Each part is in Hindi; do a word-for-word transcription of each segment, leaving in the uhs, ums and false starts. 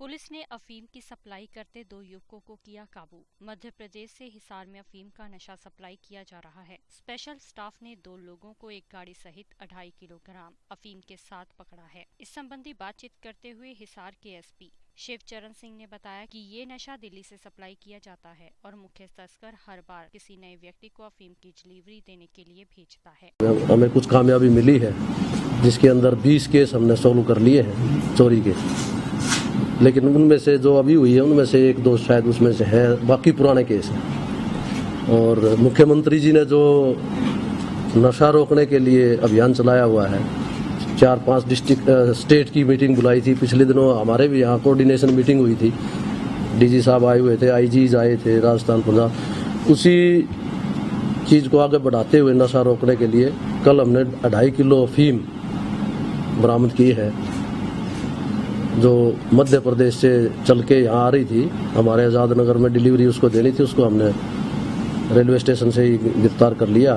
पुलिस ने अफीम की सप्लाई करते दो युवकों को किया काबू। मध्य प्रदेश से हिसार में अफीम का नशा सप्लाई किया जा रहा है। स्पेशल स्टाफ ने दो लोगों को एक गाड़ी सहित अढ़ाई किलोग्राम अफीम के साथ पकड़ा है। इस संबंधी बातचीत करते हुए हिसार के एसपी शिवचरण सिंह ने बताया कि ये नशा दिल्ली से सप्लाई किया जाता है और मुख्य तस्कर हर बार किसी नए व्यक्ति को अफीम की डिलीवरी देने के लिए भेजता है। हमें कुछ कामयाबी मिली है जिसके अंदर बीस केस हमने सोल्व कर लिए हैं चोरी के, लेकिन उनमें से जो अभी हुई है उनमें से एक दो शायद उसमें से है, बाकी पुराने केस हैं। और मुख्यमंत्री जी ने जो नशा रोकने के लिए अभियान चलाया हुआ है, चार पांच डिस्ट्रिक्ट स्टेट की मीटिंग बुलाई थी। पिछले दिनों हमारे भी यहाँ कोऑर्डिनेशन मीटिंग हुई थी, डीजी साहब आए हुए थे, आईजीज आए थे राजस्थान पंजाब। उसी चीज़ को आगे बढ़ाते हुए नशा रोकने के लिए कल हमने अढ़ाई किलो अफीम बरामद की है, जो मध्य प्रदेश से चल के यहाँ आ रही थी। हमारे आज़ाद नगर में डिलीवरी उसको देनी थी, उसको हमने रेलवे स्टेशन से ही गिरफ्तार कर लिया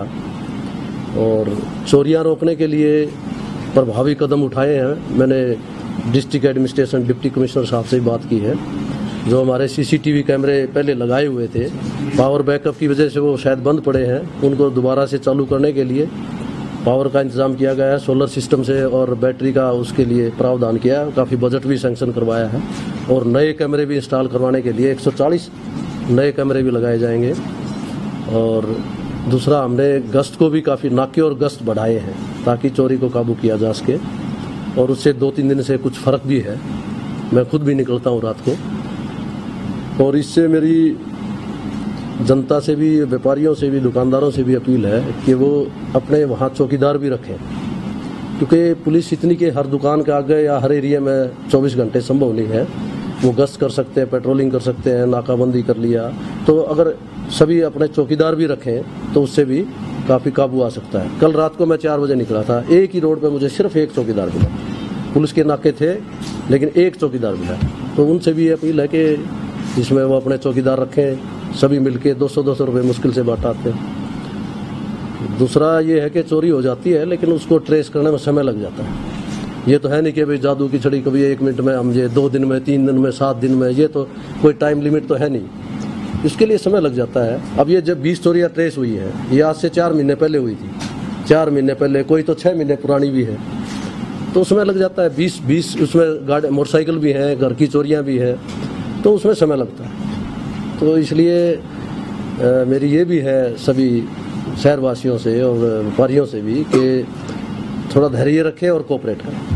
और चोरियां रोकने के लिए प्रभावी कदम उठाए हैं। मैंने डिस्ट्रिक्ट एडमिनिस्ट्रेशन डिप्टी कमिश्नर साहब से बात की है। जो हमारे सीसीटीवी कैमरे पहले लगाए हुए थे, पावर बैकअप की वजह से वो शायद बंद पड़े हैं, उनको दोबारा से चालू करने के लिए पावर का इंतजाम किया गया है सोलर सिस्टम से, और बैटरी का उसके लिए प्रावधान किया है। काफ़ी बजट भी सैंक्शन करवाया है और नए कैमरे भी इंस्टॉल करवाने के लिए एक सौ चालीस नए कैमरे भी लगाए जाएंगे। और दूसरा, हमने गश्त को भी काफ़ी नाके और गश्त बढ़ाए हैं ताकि चोरी को काबू किया जा सके, और उससे दो तीन दिन से कुछ फ़र्क भी है। मैं खुद भी निकलता हूँ रात को, और इससे मेरी जनता से भी, व्यापारियों से भी, दुकानदारों से भी अपील है कि वो अपने वहाँ चौकीदार भी रखें, क्योंकि पुलिस इतनी के हर दुकान के आगे या हर एरिया में चौबीस घंटे संभव नहीं है। वो गश्त कर सकते हैं, पेट्रोलिंग कर सकते हैं, नाकाबंदी कर लिया, तो अगर सभी अपने चौकीदार भी रखें तो उससे भी काफ़ी काबू आ सकता है। कल रात को मैं चार बजे निकला था, एक ही रोड पर मुझे सिर्फ एक चौकीदार मिला। पुलिस के नाके थे लेकिन एक चौकीदार मिला। तो उनसे भी अपील है कि इसमें वो अपने चौकीदार रखें, सभी मिलके दो सौ दो सौ रुपये मुश्किल से बांटाते हैं। दूसरा ये है कि चोरी हो जाती है लेकिन उसको ट्रेस करने में समय लग जाता है। ये तो है नहीं कि भाई जादू की छड़ी कभी एक मिनट में, हम ये दो दिन में, तीन दिन में, सात दिन में, ये तो कोई टाइम लिमिट तो है नहीं, इसके लिए समय लग जाता है। अब ये जब बीस चोरियाँ ट्रेस हुई है, ये आज से चार महीने पहले हुई थी, चार महीने पहले, कोई तो छः महीने पुरानी भी है, तो उसमें लग जाता है। बीस बीस उसमें गाड़ी, मोटरसाइकिल भी हैं, घर की चोरियाँ भी हैं, तो उसमें समय लगता है। तो इसलिए आ, मेरी ये भी है सभी शहरवासियों से और व्यापारियों से भी कि थोड़ा धैर्य रखें और कोऑपरेट करें।